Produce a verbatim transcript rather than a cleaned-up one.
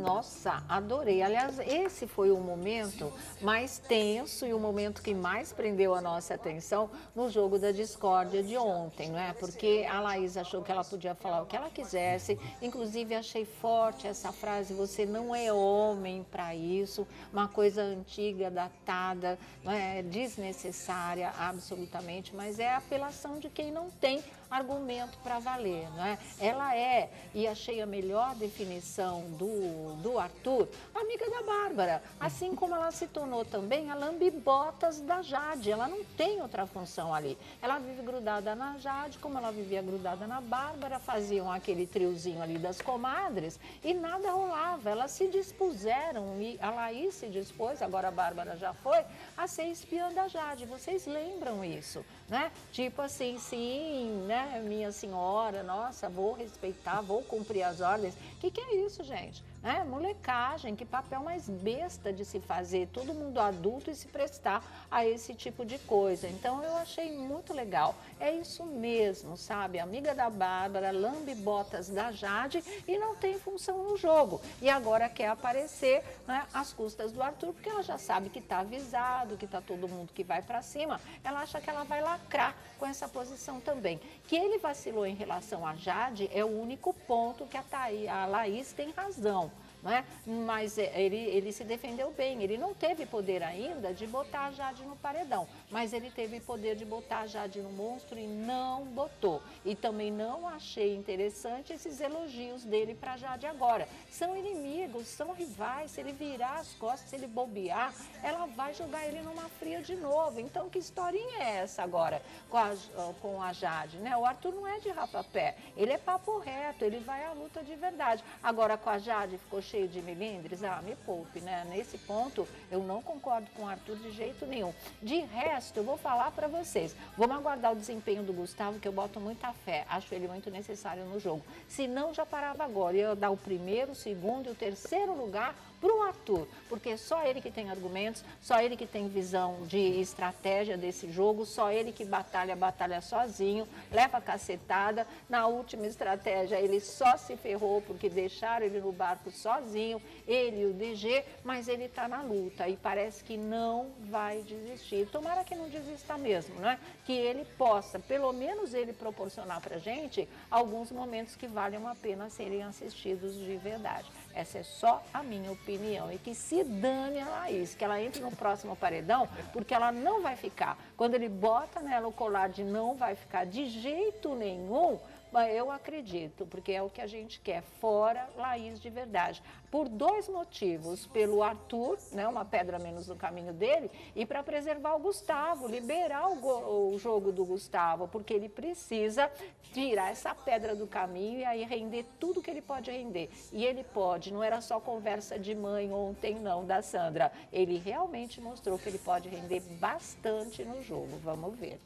Nossa, adorei. Aliás, esse foi o momento mais tenso e o momento que mais prendeu a nossa atenção no jogo da discórdia de ontem, não é? Porque a Laís achou que ela podia falar o que ela quisesse, inclusive achei forte essa frase, você não é homem para isso, uma coisa antiga, datada, não é? Desnecessária, absolutamente, mas é a apelação de quem não tem argumento para valer, não é? Ela é, e achei a melhor definição do, do Arthur, amiga da Bárbara, assim como ela se tornou também a lambibotas da Jade, ela não tem outra função ali, ela vive grudada na Jade, como ela vivia grudada na Bárbara, faziam aquele triozinho ali das comadres e nada rolava, elas se dispuseram, e a Laís se dispôs, agora a Bárbara já foi, a ser espiã da Jade, vocês lembram isso, né? Tipo assim, sim, né, minha senhora, nossa, vou respeitar, vou cumprir as ordens. O que, que é isso, gente? É, molecagem, que papel mais besta de se fazer, todo mundo adulto e se prestar a esse tipo de coisa. Então eu achei muito legal. É isso mesmo, sabe? Amiga da Bárbara, lambe-botas da Jade e não tem função no jogo. E agora quer aparecer, né, às custas do Arthur, porque ela já sabe que está avisado, que está todo mundo que vai para cima. Ela acha que ela vai lacrar com essa posição também. Que ele vacilou em relação a Jade é o único ponto que a, Thaí, a Laís tem razão. Não é? Mas ele, ele se defendeu bem, ele não teve poder ainda de botar a Jade no paredão, mas ele teve poder de botar a Jade no monstro e não botou. E também não achei interessante esses elogios dele para Jade agora. São inimigos, são rivais, se ele virar as costas, se ele bobear, ela vai jogar ele numa fria de novo. Então que historinha é essa agora com a, com a Jade? Né? O Arthur não é de rapapé, ele é papo reto, ele vai à luta de verdade. Agora com a Jade ficou cheio de melindres, ah, me poupe, né? Nesse ponto, eu não concordo com o Arthur de jeito nenhum. De resto, eu vou falar para vocês, vamos aguardar o desempenho do Gustavo, que eu boto muita fé, acho ele muito necessário no jogo. Se não, já parava agora, eu ia dar o primeiro, o segundo e o terceiro lugar para o Arthur, porque só ele que tem argumentos, só ele que tem visão de estratégia desse jogo, só ele que batalha, batalha sozinho, leva cacetada, na última estratégia ele só se ferrou porque deixaram ele no barco sozinho, ele e o D G, mas ele está na luta e parece que não vai desistir. Tomara que não desista mesmo, né? Que ele possa, pelo menos ele proporcionar para a gente alguns momentos que valham a pena serem assistidos de verdade. Essa é só a minha opinião. E que se dane a Laís, que ela entre no próximo paredão, porque ela não vai ficar. Quando ele bota nela o colar de não vai ficar de jeito nenhum, eu acredito, porque é o que a gente quer, fora Laís de verdade. Por dois motivos, pelo Arthur, né, uma pedra menos no caminho dele, e para preservar o Gustavo, liberar o, o jogo do Gustavo, porque ele precisa tirar essa pedra do caminho e aí render tudo que ele pode render. E ele pode, não era só conversa de mãe ontem não, da Sandra, ele realmente mostrou que ele pode render bastante no jogo, vamos ver.